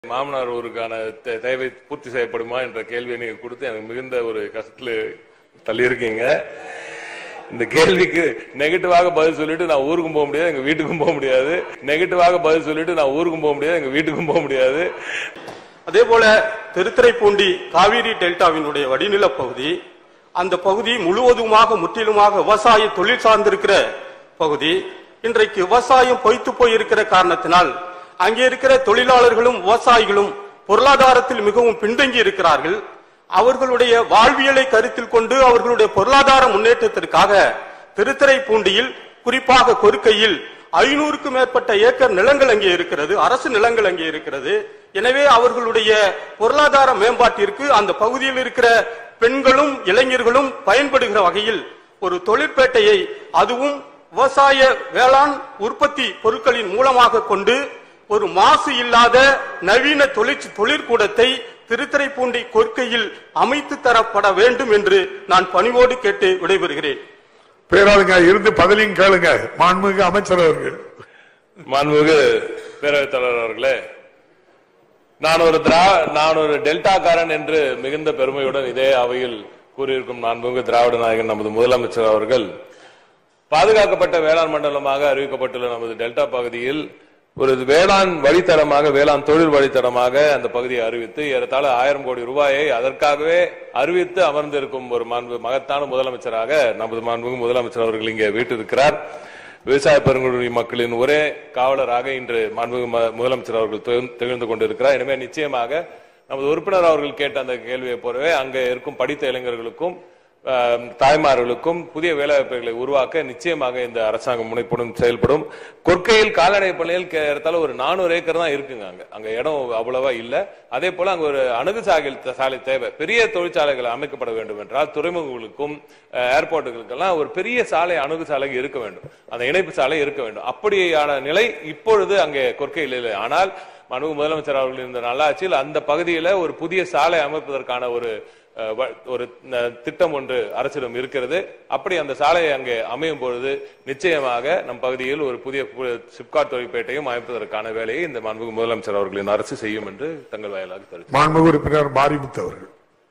மாமனார் ஊருக்கான தேவை பூர்த்தி செய்யப்படுமா என்ற கேள்வியை நீங்க கொடுத்து எனக்கு மிகுந்த ஒரு கஷ்டத்துல தள்ளியிருக்கீங்க. இந்த கேள்விக்கு நெகட்டிவாக பதில் சொல்லிட்டு நான் ஊருக்கும் போக முடியாது, எங்க வீட்டுக்கும் போக முடியாது. நெகட்டிவாக பதில் சொல்லிட்டு நான் ஊருக்கும் போக முடியாது, எங்க வீட்டுக்கும் போக முடியாது. அதே போல திருத்துறைப்பூண்டி காவிரி டெல்டாவினுடைய வடிநில பகுதி, அந்த பகுதி முழுவதுமாக முற்றிலுமாக விவசாய தொழில் சார்ந்திருக்கிற பகுதி. இன்றைக்கு விவசாயம் பொய்த்து போயிருக்கிற காரணத்தினால் அங்கே இருக்கிற தொழிலாளர்களும் விவசாயிகளும் பொருளாதாரத்தில் மிகவும் பின்தங்கி இருக்கிறார்கள். அவர்களுடைய வாழ்வியலை கருத்தில் கொண்டு அவர்களுடைய பொருளாதார முன்னேற்றத்திற்காக திருத்துறைப்பூண்டியில் குறிப்பாக கொருக்கையில் 500க்கும் மேற்பட்ட ஏக்கர் நிலங்கள் அங்கே இருக்கிறது, அரசு நிலங்கள் அங்கே இருக்கிறது. எனவே அவர்களுடைய பொருளாதார மேம்பாட்டிற்கு அந்த பகுதியில் இருக்கிற பெண்களும் இளைஞர்களும் பயன்படுகிற வகையில் ஒரு தொழிற்பேட்டையை, அதுவும் விவசாய வேளாண் உற்பத்தி பொருட்களின் மூலமாக கொண்டு ஒரு மாசு இல்லாத நவீன தொழிற்கூடத்தை திருத்துறைப்பூண்டி கொற்கையில் அமைத்து தரப்பட வேண்டும் என்று நான் பணிவோடு கேட்டு விடைபெறுகிறேன். பேராளுங்க இருந்து பதிலையும் கேளுங்க. மாண்புமிகு அமைச்சர் அவர்கள். மாண்புமிகு பேரவைத் தலைவர் அவர்களே, நான் ஒரு டெல்டாக்காரன் என்று மிகுந்த பெருமையுடன் இதே அவையில் கூறியிருக்கும் மாண்புமிகு திராவிட நாயகன் நமது முதலமைச்சர் அவர்கள் பாதுகாக்கப்பட்ட வேளாண் மண்டலமாக அறிவிக்கப்பட்டுள்ள நமது டெல்டா பகுதியில் ஒரு வேளாண் வழித்தடமாக, வேளாண் தொழில் வழித்தடமாக அந்த பகுதியை அறிவித்து ஏறத்தாழ 1000 கோடி ரூபாயை அதற்காகவே அறிவித்து அமர்ந்திருக்கும் ஒரு மகத்தான முதலமைச்சராக நமது மாண்புமிகு முதலமைச்சர் அவர்கள் இங்கே வீட்டிருக்கிறார். விவசாய பெருங்குடி மக்களின் ஒரே காவலராக இன்று மாண்புமிகு முதலமைச்சர் அவர்கள் திகழ்ந்து கொண்டிருக்கிறார். எனவே நிச்சயமாக நமது உறுப்பினர் அவர்கள் கேட்ட அந்த கேள்வியை போலவே அங்கே இருக்கும் படித்த இளைஞர்களுக்கும் தாய்மார்களுக்கும் புதிய வேலைவாய்ப்புகளை உருவாக்க நிச்சயமாக இந்த அரசாங்கம் முனைப்புடன் செயல்படும். கொற்கையில் கால்நடை பண்ணையில் ஏறத்தாழ ஒரு 400 ஏக்கர் தான் இருக்குங்க. அங்க இடம் அவ்வளவா இல்ல. அதே போல அங்க ஒரு அணுகு சாலை தேவை. பெரிய தொழிற்சாலைகள் அமைக்கப்பட வேண்டும் என்றால் துறைமுகங்களுக்கும் ஏர்போர்ட்டுகளுக்கெல்லாம் ஒரு பெரிய சாலை, அணுகு சாலை இருக்க வேண்டும், அந்த இணைப்பு சாலை இருக்க வேண்டும். அப்படியான நிலை இப்பொழுது அங்கே கொற்கையில் இல்லை. ஆனால் மாண்புமிகு முதலமைச்சர் அவர்கள் இந்த நல்லாட்சியில் அந்த பகுதியில ஒரு புதிய சாலை அமைப்பதற்கான ஒரு திட்டம் ஒன்று அரசிடம் இருக்கிறது. அப்படி அந்த சாலை அங்கே அமையும் பொழுது நிச்சயமாக நம் பகுதியில் ஒரு புதிய சிப்காட் தொழிற்பேட்டையும் அமைப்பதற்கான வேலையை இந்த மாண்புமிகு முதலமைச்சர் அவர்களின் அரசு செய்யும் என்று தங்கள் வாயிலாக தெரிவித்தார். மாண்புமிகு உறுப்பினர் மாரிமுத்து அவர்கள்.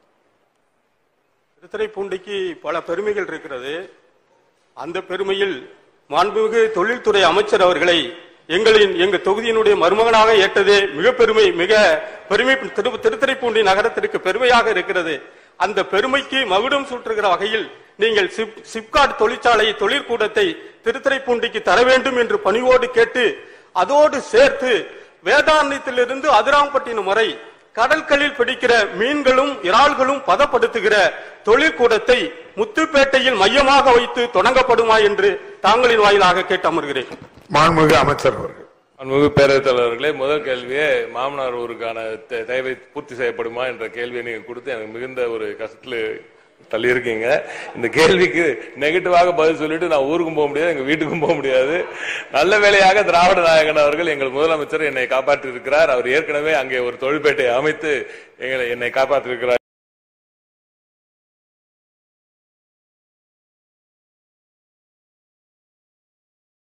திருத்துறைப்பூண்டிக்கு பல பெருமைகள் இருக்கிறது. அந்த பெருமையில் மாண்புமிகு தொழில்துறை அமைச்சர் அவர்களை எங்க தொகுதியினுடைய மருமகனாக ஏற்றதே மிக பெருமை திருத்துறைப்பூண்டி நகரத்திற்கு பெருமையாக இருக்கிறது. அந்த பெருமைக்கு மகுடம் சூட்டுகிற வகையில் நீங்கள் சிப்காட் தொழிற்கூடத்தை திருத்துறைப்பூண்டிக்கு தர வேண்டும் என்று பணிவோடு கேட்டு, அதோடு சேர்த்து வேதாரண்யத்திலிருந்து அதிராம்பட்டினம் வரை கடற்களில் பிடிக்கிற மீன்களும் இறால்களும் பதப்படுத்துகிற தொழிற்கூடத்தை முத்துப்பேட்டையில் மையமாக வைத்து தொடங்கப்படுமா என்று தாங்களின் வாயிலாக கேட்டு அமர்கிறேன். மாண்புமிகு அமைச்சர் அவர்கள். மாண்புமிகு பேரவைத் தலைவர்களே, முதல் கேள்வியே மாமனார் ஊருக்கான தேவை பூர்த்தி செய்யப்படுமா என்ற கேள்வியை நீங்க கொடுத்து எனக்கு மிகுந்த ஒரு கஷ்டத்துல தள்ளியிருக்கீங்க. இந்த கேள்விக்கு நெகட்டிவாக பதில் சொல்லிட்டு நான் ஊருக்கும் போக முடியாது, எங்க வீட்டுக்கும் போக முடியாது. நல்ல வேளையாக திராவிட நாயகன் அவர்கள் எங்கள் முதலமைச்சர் என்னை காப்பாற்றி இருக்கிறார். அவர் ஏற்கனவே அங்கே ஒரு தொழிற்பேட்டை அமைத்து என்னை காப்பாற்றி இருக்கிறார்.